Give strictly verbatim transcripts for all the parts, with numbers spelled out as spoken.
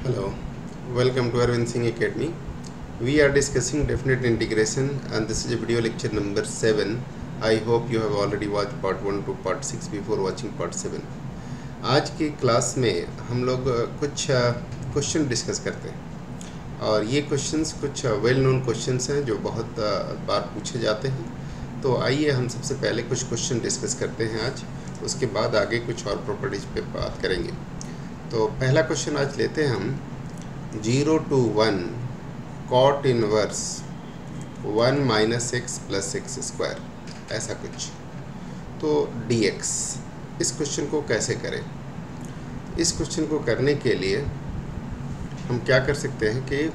Hello, welcome to Arvind Singh Academy. We are discussing definite integration and this is a video lecture number seven. I hope you have already watched part one to part six before watching part seven. आज की class में हम लोग कुछ question discuss करते हैं और ये क्वेश्चंस कुछ वेल नोन क्वेश्चंस हैं जो बहुत बार पूछे जाते हैं। तो आइए हम सबसे पहले कुछ क्वेश्चन डिस्कस करते हैं आज, उसके बाद आगे कुछ और प्रॉपर्टीज पे बात करेंगे। तो पहला क्वेश्चन आज लेते हैं हम zero to one cot inverse one minus x plus x square, ऐसा कुछ। तो डी एक्स, इस क्वेश्चन को कैसे करें? इस क्वेश्चन को करने के लिए हम क्या कर सकते हैं कि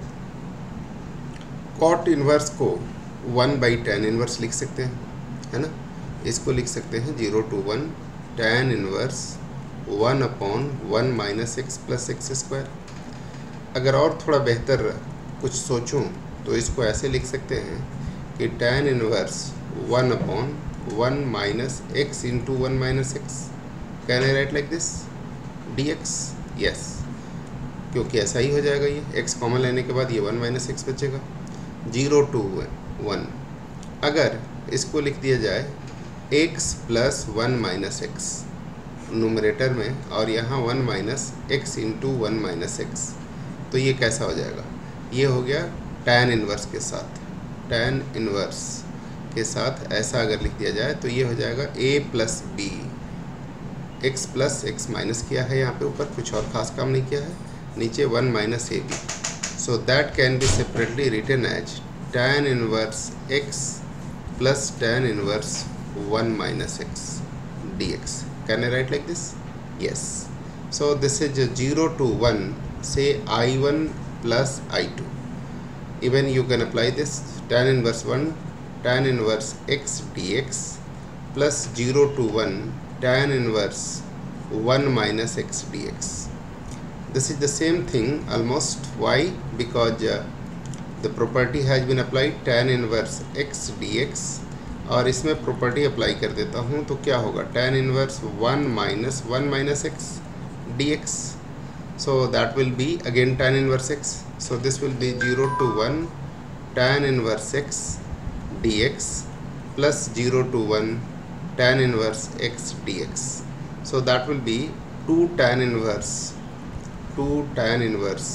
कॉट इनवर्स को वन बाई टेन इनवर्स लिख सकते हैं, है ना। इसको लिख सकते हैं zero to one tan inverse one upon one minus x plus x square. अगर और थोड़ा बेहतर कुछ सोचूं तो इसको ऐसे लिख सकते हैं कि tan inverse one upon one minus x into one minus x. Can I write like this d x? Yes, क्योंकि ऐसा ही हो जाएगा। ये एक्स कॉमन लेने के बाद ये वन माइनस एक्स बचेगा। जीरो टू वन, अगर इसको लिख दिया जाए x plus one minus x numerator में और यहाँ one minus x into one minus x, तो ये कैसा हो जाएगा? ये हो गया tan इनवर्स के साथ, tan इनवर्स के साथ ऐसा अगर लिख दिया जाए तो ये हो जाएगा a plus b. X plus x minus किया है यहाँ पे ऊपर, कुछ और ख़ास काम नहीं किया है, नीचे one minus a b. So that can be separately written as tan inverse x plus tan inverse one minus x d x. Can I write like this? Yes. So this is zero to one, say I one plus I two. Even you can apply this tan inverse one tan inverse x dx plus zero to one tan inverse one minus x dx. This is the same thing almost. Why? Because uh, the property has been applied tan inverse x dx, और इसमें property apply कर देता हूँ तो क्या होगा? tan inverse one minus one minus x d x. So that will be again tan inverse x. So this will be zero to one tan inverse x d x plus zero to one tan inverse x d x. So that will be two tan inverse two tan inverse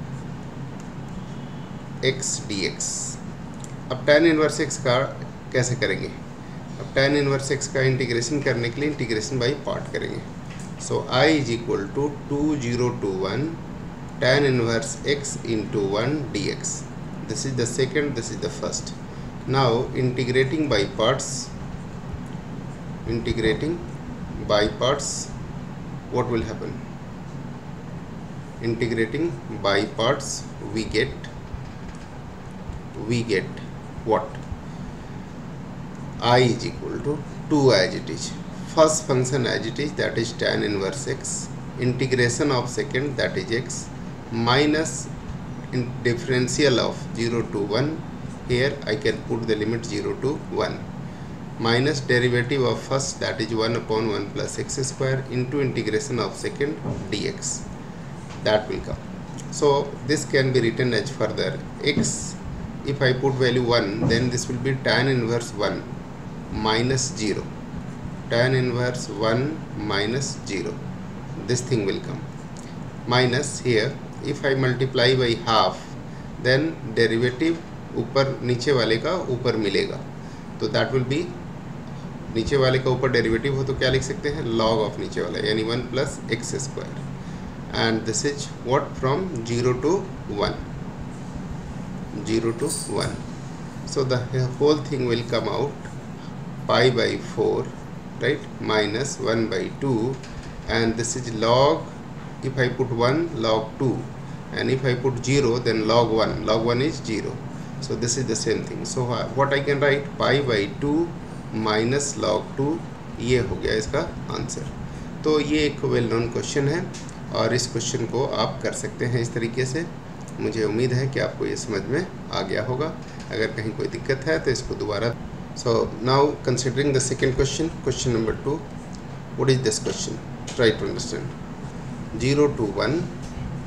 x d x. अब tan inverse x का कैसे करेंगे? अब tan inverse x का integration करने के लिए integration by part करेंगे। So i is equal to two zero to one tan inverse x into one d x. This is the second, this is the first. Now integrating by parts, integrating by parts, what will happen? Integrating by parts, we get we get what? I is equal to two as it is. First function as it is, that is tan inverse x, integration of second, that is x, minus in differential of zero to one, here I can put the limit zero to one, minus derivative of first, that is one upon one plus x square, into integration of second dx. That will come. So this can be written as further x, if I put value one, then this will be tan inverse one minus zero, tan inverse one minus zero, this thing will come, minus here if I multiply by half, then derivative ऊपर नीचे वाले का ऊपर मिलेगा, तो that will be नीचे वाले का ऊपर डेरिवेटिव हो तो क्या लिख सकते हैं? log ऑफ नीचे वाला, यानी one plus x square. And this is what from zero to one, zero to one. So the whole thing will come out pi by four, right, minus one by two, and this is log, if I put one, log two, and if I put zero, then log one, log one is zero. So this is the same thing. So uh, what I can write, pi by two minus log two, ये हो गया इसका answer. तो ये एक well known question है और इस क्वेश्चन को आप कर सकते हैं इस तरीके से। मुझे उम्मीद है कि आपको ये समझ में आ गया होगा। अगर कहीं कोई दिक्कत है तो इसको दोबारा। So now considering the second question, question number two, what is this question? Try to understand. Zero to one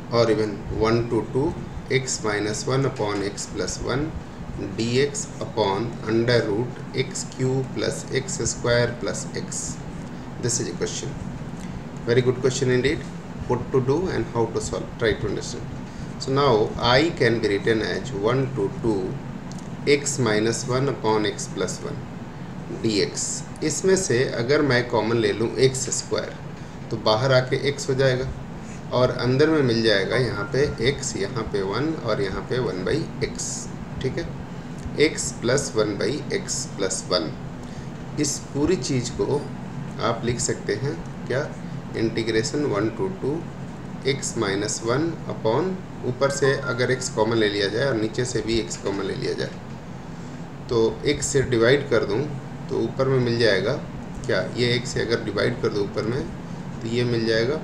और even one to two x minus one upon x plus one d x upon under root x cube plus x square plus x. This is a question. Very good question indeed. What to do and how to solve. Try to understand. So now I can be written as one to two x minus one upon x plus one dx. इसमें से अगर मैं common ले लूँ x square तो बाहर आके x हो जाएगा और अंदर में मिल जाएगा यहाँ पे x, यहाँ पे वन और यहाँ पे वन बाई एक्स. ठीक है, x plus one by x plus one. इस पूरी चीज़ को आप लिख सकते हैं क्या, integration one to two x minus one upon, ऊपर से अगर x कॉमन ले लिया जाए और नीचे से भी x कॉमन ले लिया जाए तो x से डिवाइड कर दूं तो ऊपर में मिल जाएगा क्या, ये x से अगर डिवाइड कर दूं ऊपर में तो ये मिल जाएगा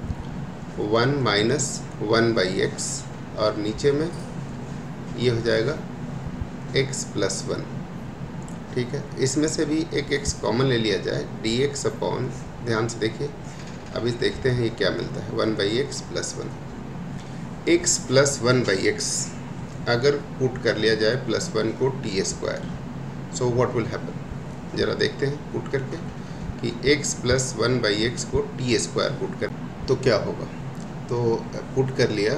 one minus one by x और नीचे में ये हो जाएगा x प्लस वन. ठीक है, इसमें से भी एक x कॉमन ले लिया जाए डी एक्स अपॉन, ध्यान से देखिए अभी देखते हैं ये क्या मिलता है, one by x plus one. X plus one by x अगर पुट कर लिया जाए प्लस वन को t square, so what will happen, ज़रा देखते हैं पुट करके कि x plus one by x को टी स्क्वायर पुट कर तो क्या होगा. तो पुट कर लिया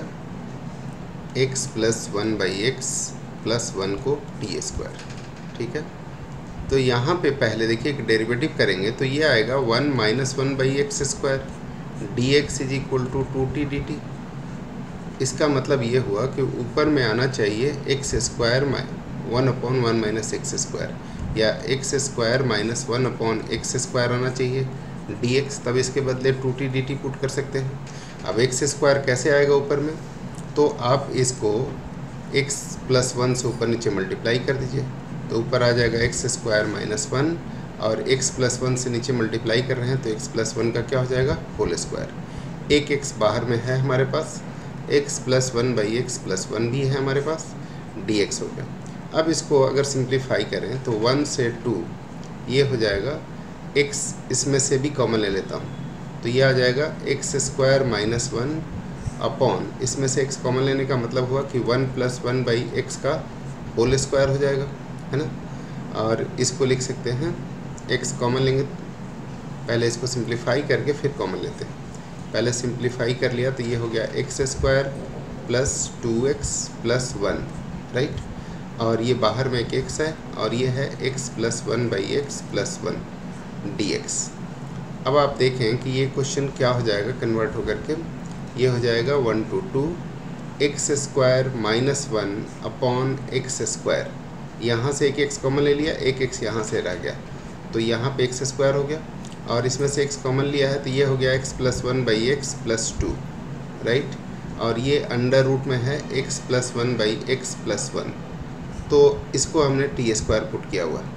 x plus one by x plus one को टी स्क्वायर. ठीक है, तो यहाँ पे पहले देखिए एक डेरिवेटिव करेंगे तो ये आएगा one minus one by x square d x is equal to two t d t. इसका मतलब ये हुआ कि ऊपर में आना चाहिए x square one upon one minus x square, या x square minus one upon x square आना चाहिए डी एक्स, तब इसके बदले two t d t put कर सकते हैं. अब एक्स स्क्वायर कैसे आएगा ऊपर में, तो आप इसको एक्स प्लस वन से ऊपर नीचे मल्टीप्लाई कर दीजिए तो ऊपर आ जाएगा एक्स स्क्वायर माइनस वन, और x प्लस वन से नीचे मल्टीप्लाई कर रहे हैं तो x प्लस वन का क्या हो जाएगा, होल स्क्वायर. एक x बाहर में है हमारे पास, x plus one by x plus one भी है हमारे पास, dx हो गया. अब इसको अगर सिंप्लीफाई करें तो वन से टू ये हो जाएगा, x इसमें से भी कॉमन ले लेता हूँ तो ये आ जाएगा x square minus one upon, इसमें से x कॉमन लेने का मतलब हुआ कि one plus one by x का होल स्क्वायर हो जाएगा, है ना. और इसको लिख सकते हैं x कॉमन लेंगे, पहले इसको सिंप्लीफाई करके फिर कॉमन लेते हैं. पहले सिंप्लीफाई कर लिया तो ये हो गया x square plus two x plus one, right. और ये बाहर में एक x है और ये है x plus one by x plus one d x. अब आप देखें कि ये क्वेश्चन क्या हो जाएगा कन्वर्ट होकर के, ये हो जाएगा one to two x square minus one upon x square. यहाँ से एक x कॉमन ले लिया, एक x यहाँ से रह गया तो यहाँ पे एक्स स्क्वायर हो गया, और इसमें से x कॉमन लिया है तो ये हो गया x plus one by x plus two, right. और ये अंडर रूट में है x plus one by x plus one, तो इसको हमने टी स्क्वायर पुट किया हुआ.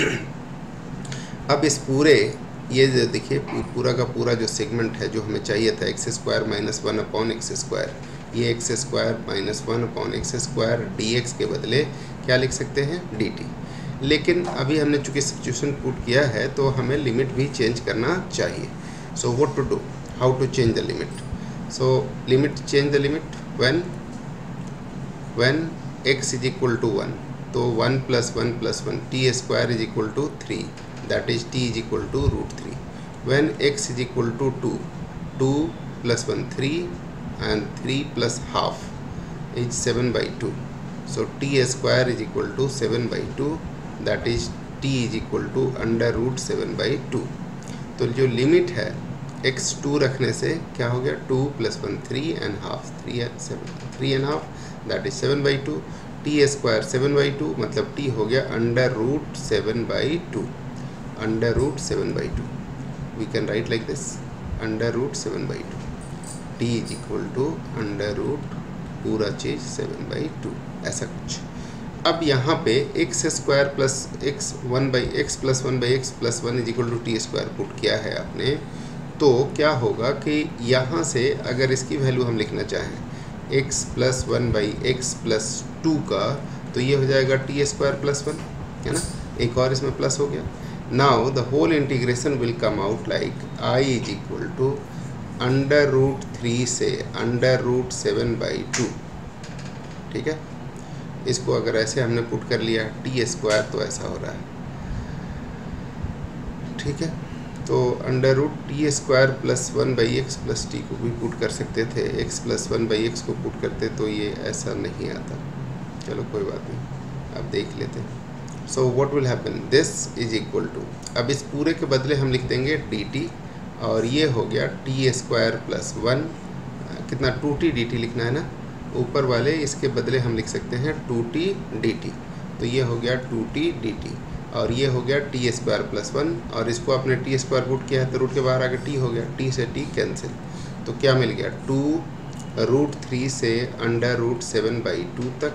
अब इस पूरे ये देखिए पूरा का पूरा जो सेगमेंट है जो हमें चाहिए था x square minus one upon x square, ये x square minus one upon x square d x के बदले क्या लिख सकते हैं, डी टी. लेकिन अभी हमने चूँकि सब्स्टिट्यूशन पुट किया है तो हमें लिमिट भी चेंज करना चाहिए. So what to do, how to change the limit. So limit change the limit when when x is equal to one, तो one plus one plus one t square is equal to three, that is t is equal to root three. When x is equal to two, two plus one three and three plus half is seven by two, so t square is equal to seven by two, that is t is equal to under root seven by two. तो जो limit है x to रखने से क्या हो गया, two plus one three and half, three seven three and half, that is seven by two. T square seven by two मतलब t हो गया under root seven by two, under root seven by two. We can write like this, under root seven by two, t is equal to under root पूरा चीज seven by to, ऐसा कुछ. अब यहाँ पे x square plus x one by x plus one by x plus one is equal to t square put किया है आपने, तो क्या होगा कि यहाँ से अगर इसकी वैल्यू हम लिखना चाहें x plus one by x plus two का, तो ये हो जाएगा टी स्क्वायर प्लस वन, है ना. एक और इसमें प्लस हो गया. Now the whole integration will come out like I is equal to under root three से under root seven by two, ठीक है। इसको अगर ऐसे हमने पुट कर लिया टी स्क्वायर तो ऐसा हो रहा है, ठीक है। तो under root t square plus one by x plus t को भी पुट कर सकते थे, x plus one by x को पुट करते तो ये ऐसा नहीं आता। चलो कोई बात नहीं, अब देख लेते हैं। So what will happen, this is equal to, अब इस पूरे के बदले हम लिख देंगे डी टी, और ये हो गया टी स्क्वायर प्लस वन, कितना टू टी डी टी लिखना है ना, ऊपर वाले इसके बदले हम लिख सकते हैं टू टी डी टी, तो ये हो गया टू टी डी टी, और ये हो गया टी स्क्वायर प्लस वन, और इसको आपने टी स्क्वायर पुट किया है तो रूट के बाहर आके टी हो गया, टी से टी कैंसिल, तो क्या मिल गया टू रूट थ्री से under root seven by two तक,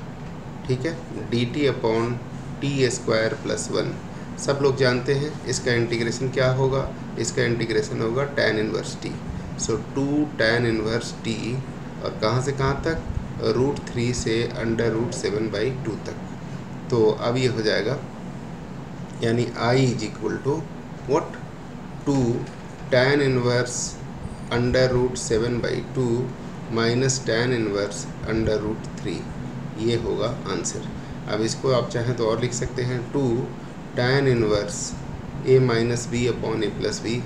ठीक है, d t upon t square plus one. सब लोग जानते हैं इसका इंटीग्रेशन क्या होगा, इसका इंटीग्रेशन होगा tan inverse t, so two tan inverse t, और कहाँ से कहाँ तक, रूट थ्री से under root seven by two तक। तो अब ये हो जाएगा, यानी I is equal to what, two tan inverse under root seven by two minus tan inverse under root three, ये होगा आंसर। अब इसको आप चाहें तो और लिख सकते हैं, two tan inverse a minus b upon a plus b,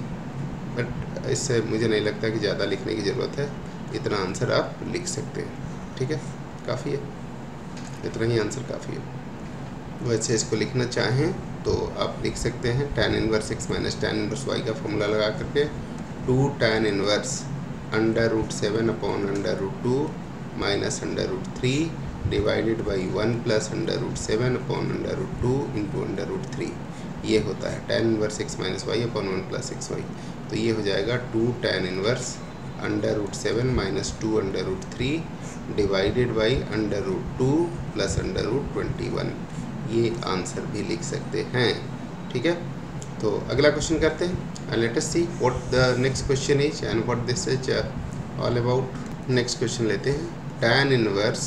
but इससे मुझे नहीं लगता कि ज़्यादा लिखने की ज़रूरत है, इतना आंसर आप लिख सकते हैं, ठीक है, काफ़ी है, इतना ही आंसर काफ़ी है। वैसे इसको लिखना चाहें तो आप लिख सकते हैं tan inverse x minus tan inverse y का फॉर्मूला लगा करके, two tan inverse under root seven upon under root two minus under root three divided by one plus under root seven upon under root two into under root three, ये होता है tan inverse x minus y upon one plus x y. तो ये हो जाएगा two tan inverse under root seven minus two under root three divided by under root two plus under root twenty one, ये answer भी लिख सकते हैं, ठीक है। तो अगला क्वेश्चन करते हैं, let us see what the next question is and what this is all about. Next question लेते हैं, tan inverse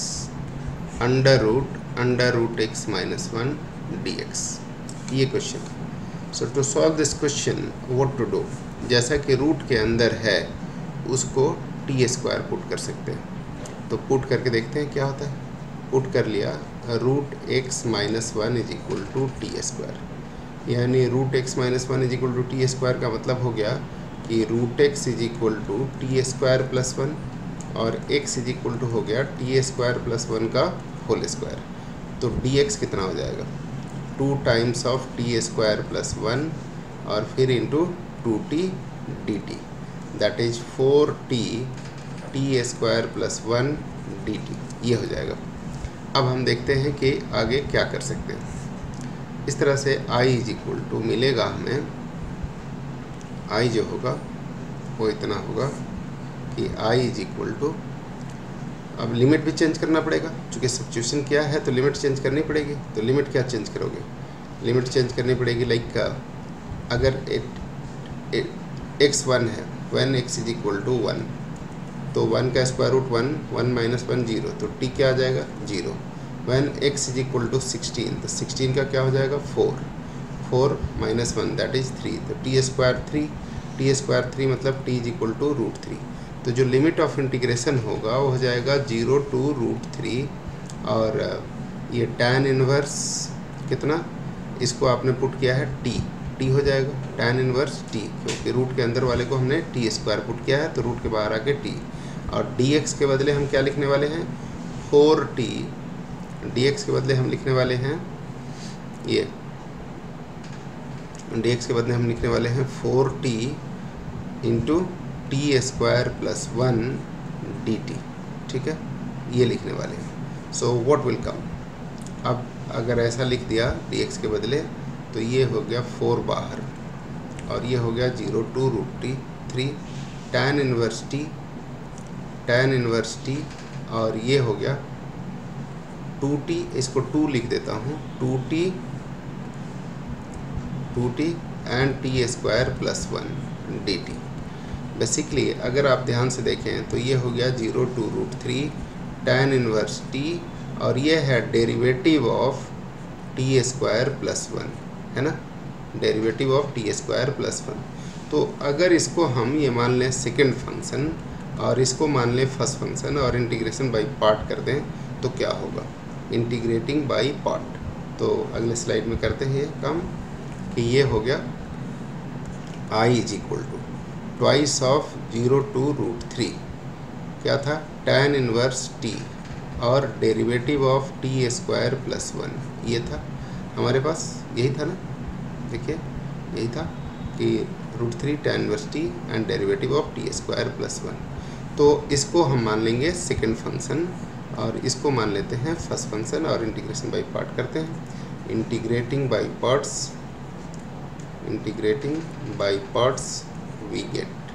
under root under root x minus one d x, ये question. So to solve this question what to do, जैसा कि root के अंदर है उसको T square put कर सकते हैं, तो पुट करके देखते हैं क्या होता है। पुट कर लिया, root x minus one is equal to t square, यानी root x minus one is equal to t square का मतलब हो गया कि root x is equal to t square plus one, और एक्स इज इक्वल टू हो गया t square plus one का होल स्क्वायर। तो डी एक्स कितना हो जाएगा, two times of t square plus one और फिर into two t d T, that is four t t square plus one d t, ये हो जाएगा। अब हम देखते हैं कि आगे क्या कर सकते हैं। इस तरह से i इज इक्वल टू मिलेगा हमें, i जो होगा वो इतना होगा कि i इज इक्वल टू, अब लिमिट भी चेंज करना पड़ेगा, चूँकि सब्स्टिट्यूशन क्या है तो लिमिट चेंज करनी पड़ेगी। तो लिमिट क्या चेंज करोगे, लिमिट चेंज करनी पड़ेगी, लाइक अगर एक्स वन है, one x is equal to one, तो वन का square root one, one minus one zero, तो टी क्या आ जाएगा zero. One x is equal to sixteen, तो सिक्सटीन का क्या हो जाएगा four, four minus one that is three, तो t square three, t square three मतलब t is equal to root three. तो जो लिमिट ऑफ इंटीग्रेशन होगा वो हो जाएगा जीरो टू रूट थ्री, और ये टैन इनवर्स कितना, इसको आपने पुट किया है टी, टी हो जाएगा टैन इनवर्स टी, क्योंकि रूट के अंदर वाले को हमने टी स्क्वायर पुट किया है तो रूट के बाहर आके टी, और डी एक्स के बदले हम क्या लिखने वाले हैं, फोर टी, डी एक्स के बदले हम लिखने वाले हैं ये, डी एक्स के बदले हम लिखने वाले हैं four t into t square plus one d t, ठीक है, ये लिखने वाले हैं। सो व्हाट विल कम, अब अगर ऐसा लिख दिया डी एक्स के बदले तो ये हो गया फोर बाहर, और ये हो गया zero to root t three, tan inverse t, tan inverse t, और ये हो गया टू टी, इसको टू लिख देता हूँ, two t two t and t square plus one d t. Basically अगर आप ध्यान से देखें तो ये हो गया zero to root three tan inverse t, और ये है derivative of t square plus one, है ना, derivative of t square plus one. तो अगर इसको हम ये मान लें सेकेंड फंक्शन और इसको मान लें फर्स्ट फंक्शन और इंटीग्रेशन बाई पार्ट कर दें तो क्या होगा, इंटीग्रेटिंग बाई पार्ट। तो अगले स्लाइड में करते हैं ये काम कि ये हो गया I is equal to twice of zero to root three, क्या था, tan इनवर्स टी और derivative of t square plus one, ये था हमारे पास, यही था ना, देखिए यही था कि root three tan inverse t and derivative of t square plus one. तो इसको हम मान लेंगे सेकेंड फंक्शन और इसको मान लेते हैं फर्स्ट फंक्शन और इंटीग्रेशन बाई पार्ट करते हैं। Integrating by parts, integrating by parts we get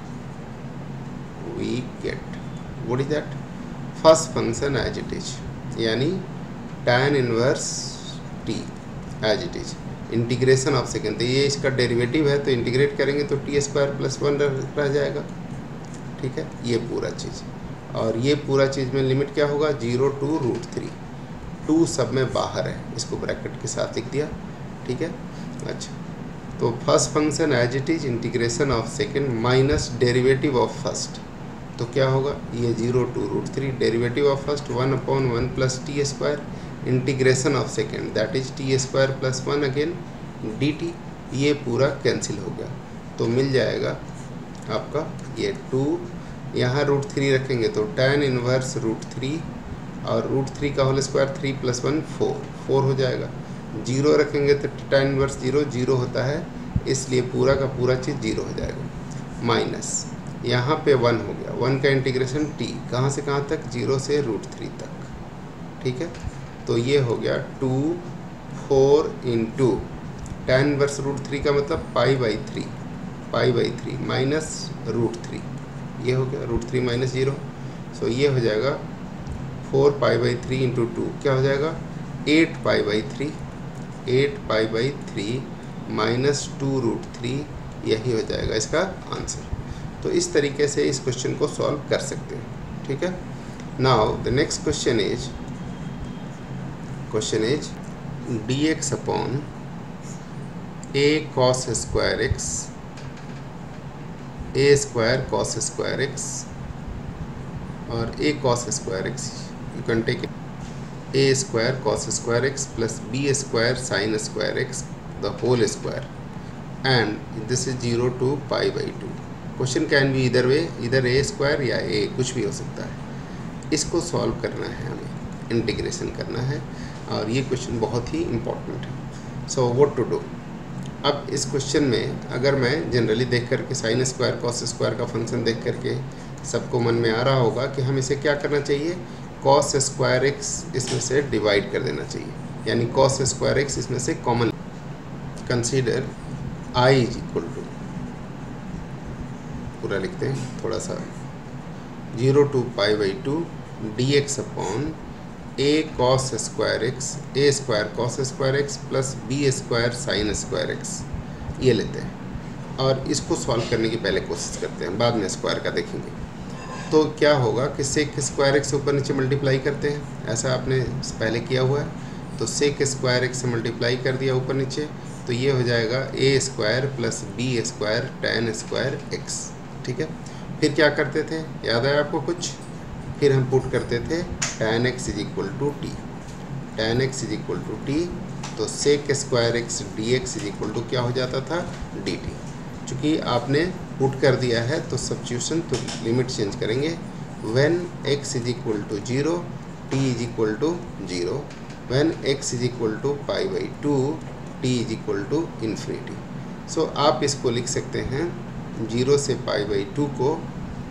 we get what is that, first function as it is, यानी tan inverse t as it is, integration of second, तो ये इसका derivative है तो integrate करेंगे तो टी स्क्वायर प्लस वन रह जाएगा, ठीक है, ये पूरा चीज़। और ये पूरा चीज़ में लिमिट क्या होगा, zero to root three, two सब में बाहर है, इसको ब्रैकेट के साथ लिख दिया, ठीक है। अच्छा, तो first function as it is, integration of second minus derivative of first, तो क्या होगा, ये zero to root three, derivative of first one upon one plus t square, integration of second that is t square plus one again d t, ये पूरा cancel हो गया तो मिल जाएगा आपका ये टू, यहाँ रूट थ्री रखेंगे तो tan इनवर्स रूट थ्री और रूट थ्री का whole square three plus one four, four हो जाएगा, जीरो रखेंगे तो tan इनवर्स जीरो, जीरो होता है इसलिए पूरा का पूरा चीज़ जीरो हो जाएगा, माइनस यहाँ पे वन हो गया, वन का इंटीग्रेशन टी कहाँ से कहाँ तक, जीरो से रूट थ्री तक, ठीक है। तो ये हो गया two four into tan inverse root three का मतलब pi by three, pi by three minus root three, ये हो गया root three minus zero, so ये हो जाएगा four pi by three into two, क्या हो जाएगा eight pi by three, eight pi by three minus two root three, यही हो जाएगा इसका आंसर। तो इस तरीके से इस क्वेश्चन को सॉल्व कर सकते हैं, ठीक है। Now the next question is question is d x upon a cos square x, a square cos square x और a cos square x, you can take a square cos square x plus b square sine square x the whole square and this is zero to pi by two. Question can be either way, इधर ए square या ए, कुछ भी हो सकता है। इसको solve करना है हमें, इंटीग्रेशन करना है और ये क्वेश्चन बहुत ही इम्पोर्टेंट है। सो व्हाट टू डू, अब इस क्वेश्चन में अगर मैं जनरली देख करके साइन स्क्वायर कॉस स्क्वायर का फंक्शन देख करके सबको मन में आ रहा होगा कि हम इसे क्या करना चाहिए, कॉस स्क्वायर एक्स इसमें से डिवाइड कर देना चाहिए, यानी कॉस स्क्वायर एक्स इसमें से common, consider I is equal to, पूरा लिखते हैं थोड़ा सा, zero to pi by two d x upon a cos square x, a square cos square x plus b square sine square x, ये लेते हैं और इसको सॉल्व करने की पहले कोशिश करते हैं, बाद में स्क्वायर का देखेंगे। तो क्या होगा कि सेक स्क्वायर एक्स से ऊपर नीचे मल्टीप्लाई करते हैं, ऐसा आपने पहले किया हुआ है, तो सेक स्क्वायर एक्स से मल्टीप्लाई कर दिया ऊपर नीचे, तो ये हो जाएगा a square plus b square tan square x, ठीक है। फिर क्या करते थे, याद है आपको कुछ, फिर हम पुट करते थे tan x is equal to t, tan x is equal to t, तो sec square x d x is equal to क्या हो जाता था, डी टी। चूँकि आपने पुट कर दिया है तो सब्स्टिट्यूशन, तो लिमिट चेंज करेंगे, when x is equal to zero t is equal to zero, when x is equal to pi by two t is equal to infinity. So आप इसको लिख सकते हैं जीरो से पाई बाई टू को,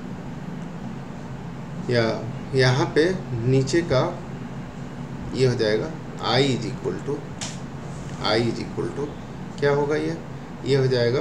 या यहाँ पे नीचे का ये हो जाएगा i is equal to, I is equal to क्या होगा, ये ये हो जाएगा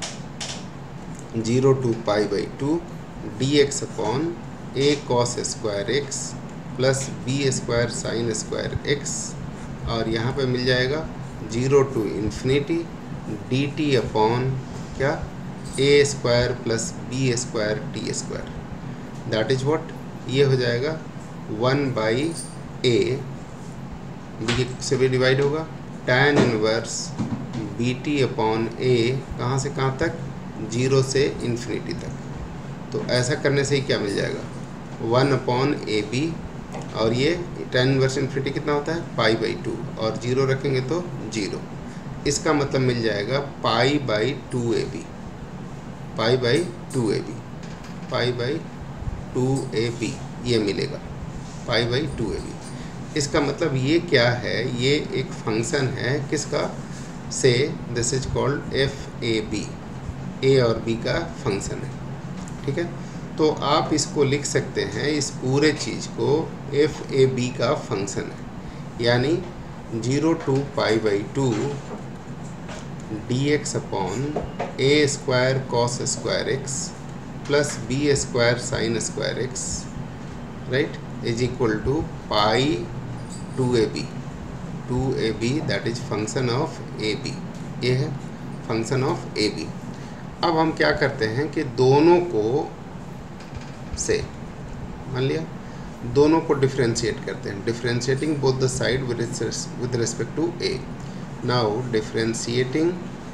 zero to pi by two d x upon a cos square x plus b square sine square x, और यहाँ पे मिल जाएगा zero to infinity d t upon क्या, a square plus b square t square, that is what, ये हो जाएगा one by A, B से भी डिवाइड होगा, tan inverse b t upon a, कहाँ से कहाँ तक, जीरो से इन्फिनिटी तक। तो ऐसा करने से ही क्या मिल जाएगा, वन अपॉन ए बी, और ये टेन इनवर्स इन्फिनिटी कितना होता है, पाई बाई टू, और जीरो रखेंगे तो जीरो। इसका मतलब मिल जाएगा pi by two a b, pi by two a b, pi by two a b, ये मिलेगा pi by two a b. इसका मतलब ये क्या है, ये एक फंक्शन है किसका, say this is called f a b, a और बी का फंक्शन है, ठीक है। तो आप इसको लिख सकते हैं, इस पूरे चीज़ को एफ ए बी का फंक्शन है, यानी zero to pi by two d x upon a square cos square x plus b square sine square x, right, is equal to pi two a b, two a b that is function of a b, ये है function of a B. अब हम क्या करते हैं कि दोनों को से मान लिया, दोनों को डिफ्रेंशिएट करते हैं, differentiating both the side with respect to a. Now differentiating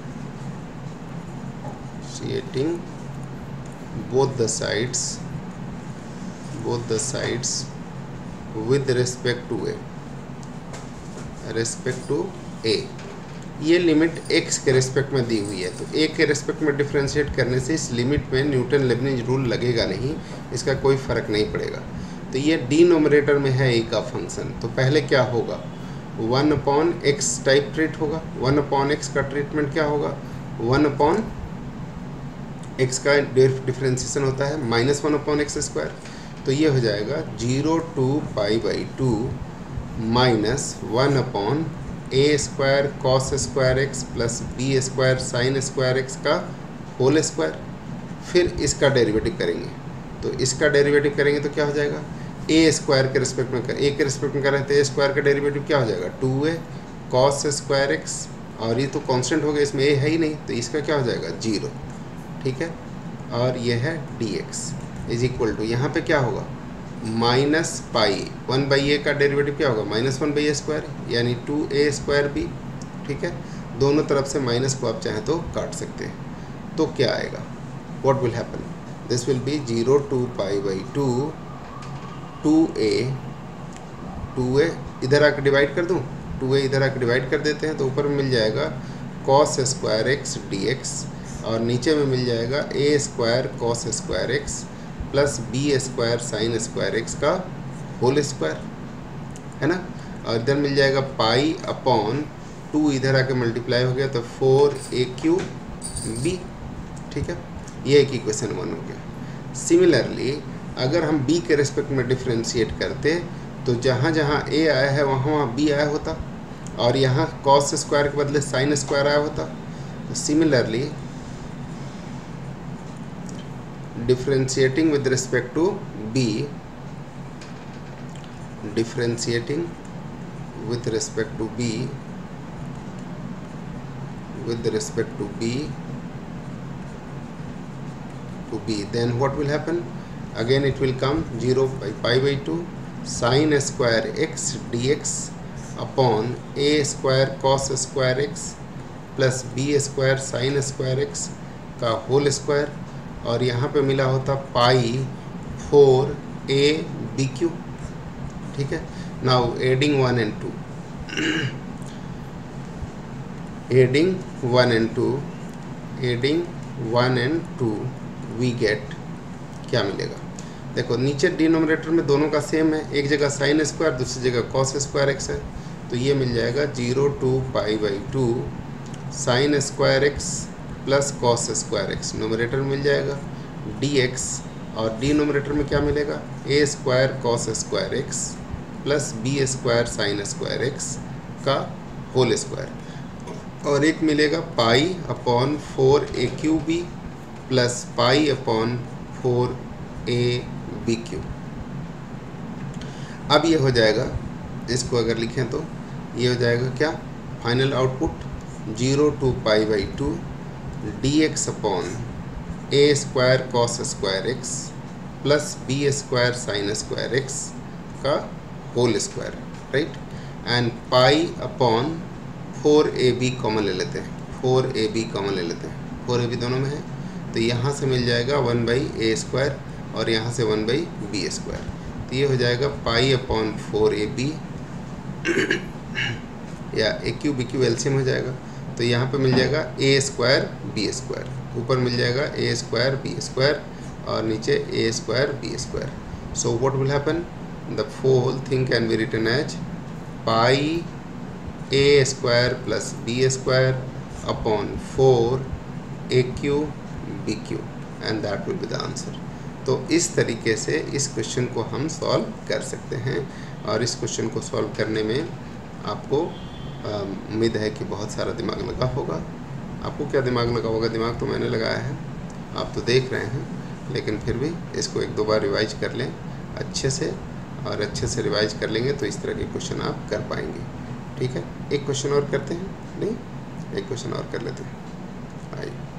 differentiating both the sides both the sides with respect to a respect to a, ये लिमिट x के रिस्पेक्ट में दी हुई है, तो a के रिस्पेक्ट में डिफ्रेंशिएट करने से इस लिमिट में न्यूटन लेबनिज रूल लगेगा नहीं, इसका कोई फ़र्क नहीं पड़ेगा। तो ये डिनोमिनेटर में है a का फंक्शन, तो पहले क्या होगा, one upon x type treat होगा। वन अपॉन एक्स का ट्रीटमेंट क्या होगा, वन अपॉन एक्स का डिफ्रेंशिएशन होता है minus one upon x square, तो ये हो जाएगा zero to pi by two minus one upon a square cos square x plus b square sine square x का होल स्क्वायर। फिर इसका डेरिवेटिव करेंगे, तो इसका डेरिवेटिव करेंगे तो क्या हो जाएगा, ए स्क्वायर के रिस्पेक्ट में कर ए के रिस्पेक्ट में कर रहे हैं, तो ए स्क्वायर का डेरिवेटिव क्या हो जाएगा, two a cos square x, और ये तो कांस्टेंट हो गया, इसमें ए है ही नहीं, तो इसका क्या हो जाएगा, जीरो, ठीक है। और ये है d x is equal to, यहाँ पे क्या होगा, minus pi one by a का डेरिवेटिव क्या होगा, minus one by a square, यानी टू ए स्क्वायर बी, ठीक है। दोनों तरफ से माइनस को आप चाहें तो काट सकते हैं, तो क्या आएगा, what will happen, this will be zero to pi by two, two a two a इधर आकर डिवाइड कर दूँ, टू ए इधर आकर डिवाइड कर देते हैं, तो ऊपर में मिल जाएगा cos square x d x, और नीचे में मिल जाएगा a square cos square x plus b square sine square x का होल स्क्वायर, है ना। और इधर मिल जाएगा पाई अपॉन टू, इधर आके मल्टीप्लाई हो गया तो फोर ए क्यू बी, ठीक है। ये एक इक्वेशन वन हो गया। सिमिलरली अगर हम बी के रिस्पेक्ट में डिफ्रेंशिएट करते तो जहाँ जहाँ ए आया है वहाँ वहाँ बी आया होता, और यहाँ कॉस स्क्वायर के बदले साइन स्क्वायर आया होता। Similarly differentiating with respect to b, differentiating with respect to b, with respect to b, to b, then what will happen, again it will come zero by pi by two sin square x dx upon a square cos square x plus b square sin square x का whole square, और यहाँ पे मिला होता pi four a b cube, ठीक है। Now adding one and two, adding one and two, adding one and two we get, क्या मिलेगा, देखो नीचे डिनोमिनेटर में दोनों का सेम है, एक जगह साइन स्क्वायर दूसरी जगह कॉस स्क्वायर एक्स है, तो ये मिल जाएगा zero to pi by two sine square x plus cos square x, numerator में मिल जाएगा डी एक्स, और डिनोमिनेटर में क्या मिलेगा, a square cos square x plus b square sine square x का होल स्क्वायर, और एक मिलेगा pi upon four a cube b plus pi upon four a b cube. अब ये हो जाएगा, इसको अगर लिखें तो ये हो जाएगा क्या, final output zero to pi by two d x upon a square cos square x plus b square sine square x का whole square, right, and pi upon four a b common ले लेते हैं, four a b common ले लेते हैं, four a B दोनों में है, तो यहाँ से मिल जाएगा वन बाई ए स्क्वायर और यहाँ से वन बाई बी स्क्वायर। तो ये हो जाएगा pi upon four a b या a cube b cube LCM हो जाएगा। तो यहाँ पे मिल जाएगा ए स्क्वायर बी स्क्वायर, ऊपर मिल जाएगा ए स्क्वायर बी स्क्वायर और नीचे a square b square. So what will happen, the whole thing can be written as pi a square plus b square upon four a cube b cube and that will be the answer. तो इस तरीके से इस question को हम solve कर सकते हैं और इस क्वेश्चन को सॉल्व करने में आपको उम्मीद है कि बहुत सारा दिमाग लगा होगा। आपको क्या दिमाग लगा होगा, दिमाग तो मैंने लगाया है, आप तो देख रहे हैं, लेकिन फिर भी इसको एक दो बार रिवाइज कर लें अच्छे से, और अच्छे से रिवाइज कर लेंगे तो इस तरह के क्वेश्चन आप कर पाएंगे। ठीक है, एक क्वेश्चन और करते हैं, नहीं एक क्वेश्चन और कर लेते हैं, आइए।